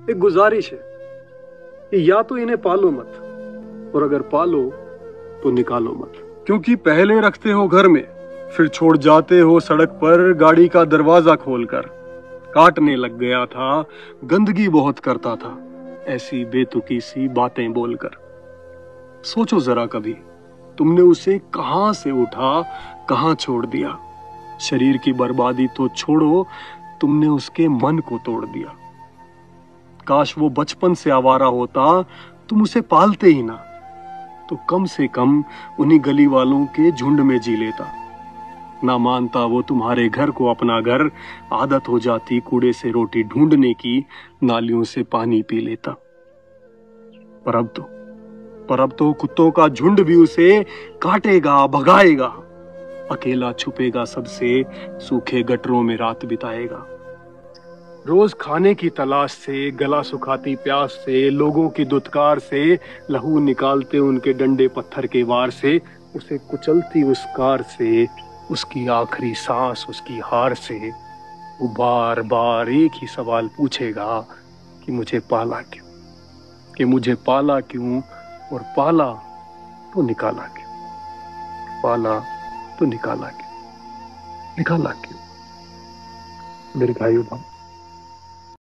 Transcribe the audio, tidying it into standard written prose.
एक गुजारिश है कि या तो इन्हें पालो मत, और अगर पालो तो निकालो मत, क्योंकि पहले रखते हो घर में, फिर छोड़ जाते हो सड़क पर गाड़ी का दरवाजा खोलकर। काटने लग गया था, गंदगी बहुत करता था, ऐसी बेतुकी सी बातें बोलकर। सोचो जरा कभी, तुमने उसे कहां से उठा, कहां छोड़ दिया। शरीर की बर्बादी तो छोड़ो, तुमने उसके मन को तोड़ दिया। काश वो बचपन से आवारा होता, तुम उसे पालते ही ना, तो कम से कम उन्हीं गली वालों के झुंड में जी लेता। ना मानता वो तुम्हारे घर को अपना घर, आदत हो जाती कूड़े से रोटी ढूंढने की, नालियों से पानी पी लेता। पर अब तो कुत्तों का झुंड भी उसे काटेगा, भगाएगा। अकेला छुपेगा सबसे, सूखे गटरों में रात बिताएगा। रोज खाने की तलाश से, गला सुखाती प्यास से, लोगों की दुत्कार से, लहू निकालते उनके डंडे पत्थर के वार से, उसे कुचलती उस कार से, उसकी आखिरी सांस उसकी हार से, वो बार बार एक ही सवाल पूछेगा कि मुझे पाला क्यों, कि मुझे पाला क्यों, और पाला तो निकाला क्यों, पाला तो निकाला क्यों, निकाला क्यों। दीर्घायु भव।